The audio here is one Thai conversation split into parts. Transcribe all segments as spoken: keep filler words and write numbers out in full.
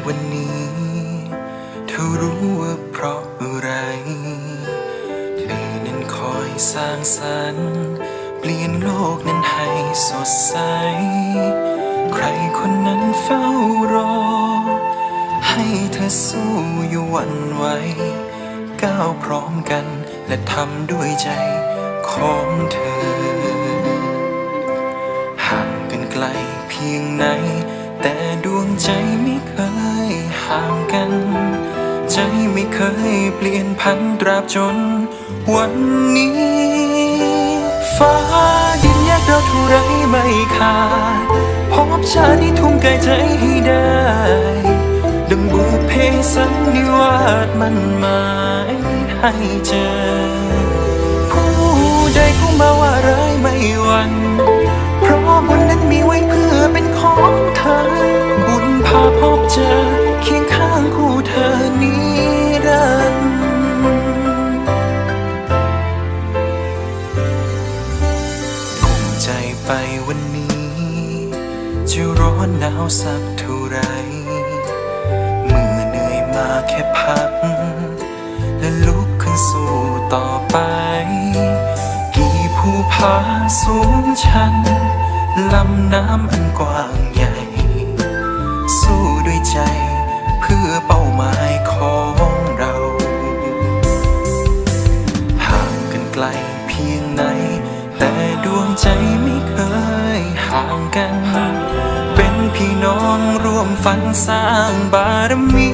วันนี้เธอรู้ว่าเพราะอะไรเธอนั้นคอยสร้างสรรค์เปลี่ยนโลกนั้นให้สดใสใครคนนั้นเฝ้ารอให้เธอสู้อยู่วันไหวก้าวพร้อมกันและทำด้วยใจของเธอห่างกันไกลเพียงไหนแต่ดวงใจไม่เคยห่างกันใจไม่เคยเปลี่ยนพันตราบจนวันนี้ฟ้าดินแยกเราเท่าไรไม่ขาดพบชาติที่ทุ่มกายใจให้ได้ดังบุพเพสันนิวาสมันหมายให้เจอผู้ใดเข้ามาว่าร้ายไม่หวั่นเพราะบุญนั้นมีไว้เพื่อเป็นของเธอบุญพาพบเจอเคียงข้างคู่เธอนิรันดร์ภูมิใจไปวันนี้จะร้อนหนาวสักเท่าไรเมื่อเหนื่อยมาแค่พักและลุกขึ้นสู้ต่อไปกี่ภูผาสูงชันลำน้ำอันกว้างใหญ่สู้ด้วยใจเพื่อเป้าหมายของเราห่างกันไกลเพียงไหนแต่ดวงใจไม่เคยห่างกันเป็นพี่น้องร่วมฝันสร้างบารมี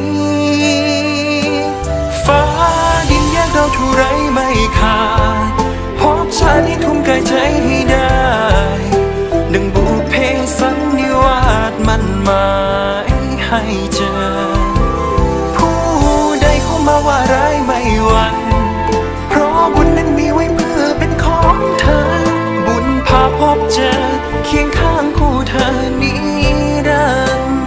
ฟ้าดินแยกเราเท่าไรไม่ขาดพบชาติที่ทุ่มกายใจให้ได้ดังบุพเพสันนิวาสมันหมายให้เจอผู้ใดเข้ามาว่าร้ายไม่หวั่นเพราะบุญนั้นมีไว้เพื่อเป็นของเธอบุญพาพบเจอเคียงข้างคู่เธอนิรันดร์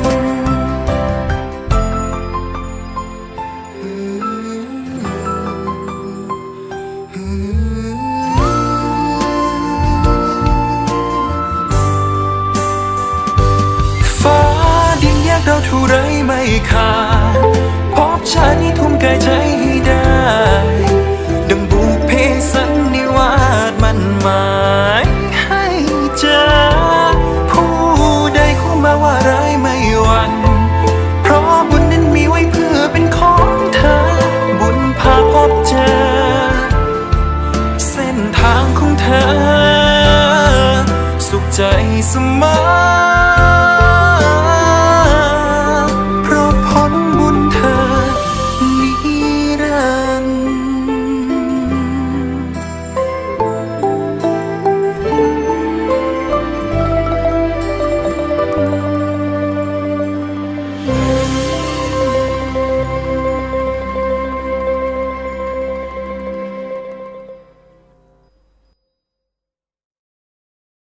ฟ้าดินแยกเราเท่าไรไม่ขาดพบชาตินี้ทุ่มกายใจให้ได้ดังบุพเพสันนิวาสมันหมายให้เจอผู้ใดเข้ามาว่าร้ายไม่หวั่นเพราะบุญนั้นมีไว้เพื่อเป็นของเธอบุญพาพบเจอเส้นทางของเธอสุขใจเสมอ